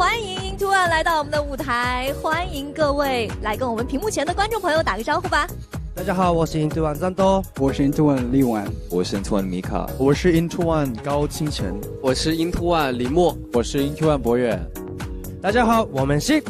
欢迎 Into One 来到我们的舞台，欢迎各位来跟我们屏幕前的观众朋友打个招呼吧。 大家好，我是 Into One 战斗， 我是 Into One 力丸， 我是 Into One 米卡， 我是 Into One 高清晨， 我是 Into One 李默， 我是 Into One 博远。 大家好，我们是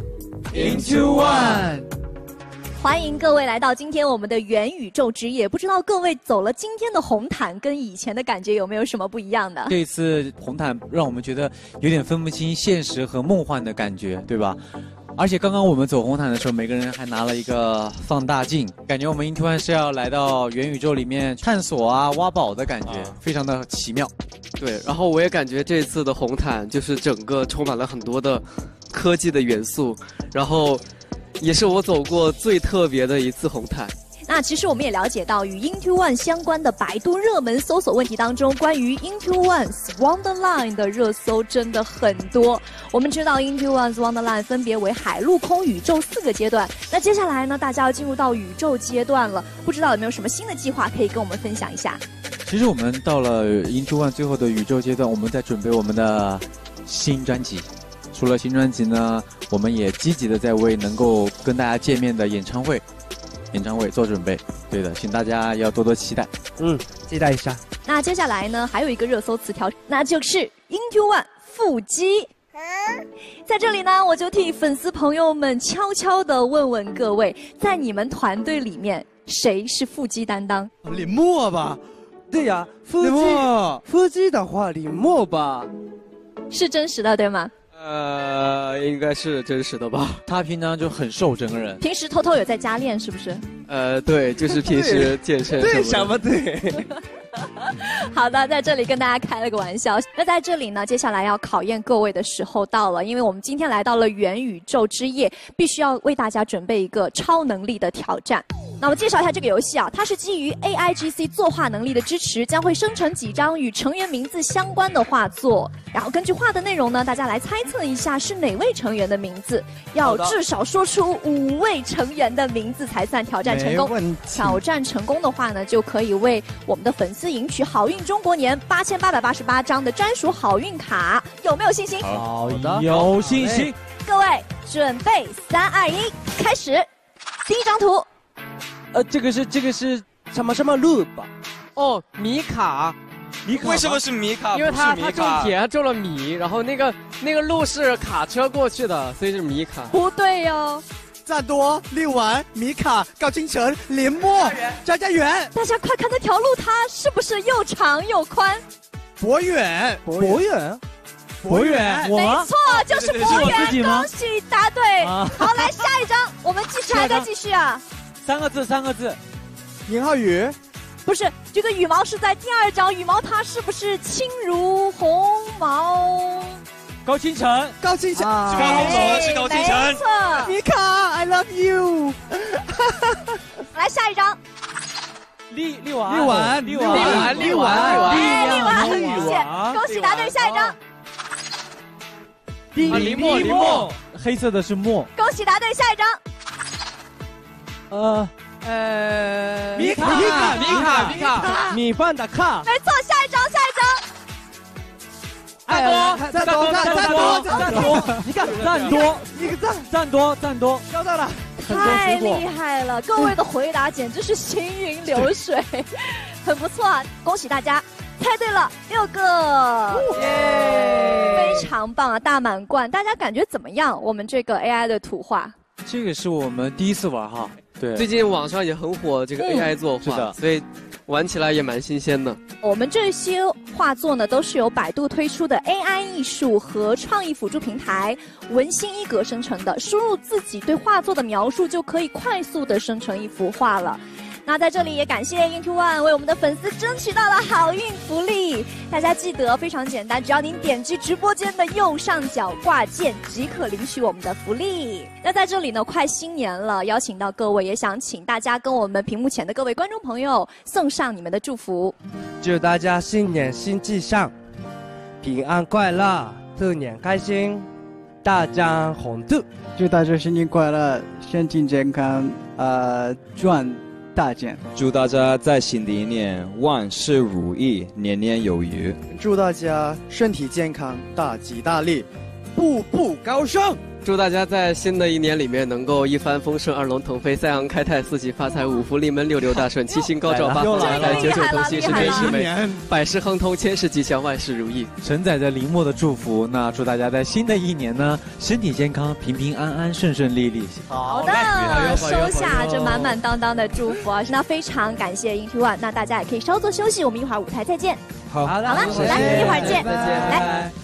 Into One。 欢迎各位来到今天我们的元宇宙之夜。不知道各位走了今天的红毯，跟以前的感觉有没有什么不一样的？ 这次红毯让我们觉得有点分不清现实和梦幻的感觉，对吧？而且刚刚我们走红毯的时候，每个人还拿了一个放大镜，感觉我们 Into One 是要来到元宇宙里面探索啊、挖宝的感觉，非常的奇妙。 对，然后我也感觉这次的红毯就是整个充满了很多的科技的元素，然后也是我走过最特别的一次红毯。 那其实我们也了解到，与 Into One 相关的百度热门搜索问题当中，关于 Into One's Wonderland 的热搜真的很多。我们知道 Into One's Wonderland 分别为海陆空宇宙4个阶段。那接下来呢，大家要进入到宇宙阶段了，不知道有没有什么新的计划可以跟我们分享一下？ 其实我们到了 Into One 最后的宇宙阶段，我们在准备我们的新专辑。除了新专辑呢，我们也积极的在为能够跟大家见面的演唱会做准备。对的，请大家要多多期待。 期待一下。 那接下来呢，还有一个热搜词条，那就是 Into One 腹肌。在这里呢，我就替粉丝朋友们悄悄地问问各位，在你们团队里面，谁是腹肌担当？ 李默吧？ 对呀，腹肌的话，李默吧？ 是真实的，对吗？ 应该是真实的吧。 他平常就很瘦，整个人。 平时偷偷有在家练，是不是？ 对，就是平时健身。 对什么对？ 好的，在这里跟大家开了个玩笑。那在这里呢，接下来要考验各位的时候到了，因为我们今天来到了元宇宙之夜，必须要为大家准备一个超能力的挑战。那我介绍一下这个游戏啊，它是基于 AIGC 作画能力的支持，将会生成几张与成员名字相关的画作，然后根据画的内容呢，大家来猜测一下是哪位成员的名字，要至少说出5位成员的名字才算挑战成功。挑战成功的话呢，就可以为我们的粉丝赢取好运中国年8888张的专属好运卡，有没有信心？ 好的，有信心。 各位准备，3、2、1，开始。第一张图。 这个是什么路吧？ 哦，米卡。 为什么是米卡？ 因为他种田种了米，然后那个路是卡车过去的，所以是米卡。 不对哟。 赞多、力丸、米卡、高清晨、林默、张家元。 大家快看那条路，它是不是又长又宽？ 博远， 没错，就是博远。恭喜答对。好，来下一张，我们继续还在继续啊。 3个字。 宁浩宇。 不是，这个羽毛是在第2张，羽毛它是不是轻如鸿毛？ 高清晨。 是高清晨。 没错。 米卡 ，I love you。 来下一张。 力丸。 谢谢，恭喜答对，下一张。 李默。黑色的是墨。 恭喜答对，下一张。 米卡， 米饭的卡。 没错，下一张。 赞多， 你看赞多， 交到了。 太厉害了，各位的回答简直是行云流水，很不错啊！恭喜大家，猜对了6个，非常棒啊，大满贯！大家感觉怎么样？我们这个 AI 的图画， 这个是我们第一次玩哈。对， 最近网上也很火这个 AI 作画， 是的， 所以玩起来也蛮新鲜的。 我们这些画作呢，都是由百度推出的 AI 艺术和创意辅助平台文心一格生成的，输入自己对画作的描述，就可以快速的生成一幅画了。那在这里也感谢 Into One 为我们的粉丝争取到了好运福利，大家记得非常简单，只要您点击直播间的右上角挂件即可领取我们的福利。那在这里呢，快新年了，邀请到各位，也想请大家跟我们屏幕前的各位观众朋友送上你们的祝福。 祝大家新年新气象，平安快乐，兔年开心，大家红兔。 祝大家新年快乐，身体健康，赚大钱！ 祝大家在新的一年万事如意，年年有余。 祝大家身体健康，大吉大利， 步步高升。 祝大家在新的一年里面能够一帆风顺、二龙腾飞、三阳开泰、四喜发财、五福临门、六六大顺、七星高照、八福来来、九九同心、十全十美、百事亨通、千事吉祥、万事如意。 承载着林默的祝福，那祝大家在新的一年呢，身体健康、平平安安、顺顺利利。 好的，收下这满满当当的祝福啊！那非常感谢 INTO1，那大家也可以稍作休息，我们一会儿舞台再见。 好的， 好了，来一会儿见， 再见， 来。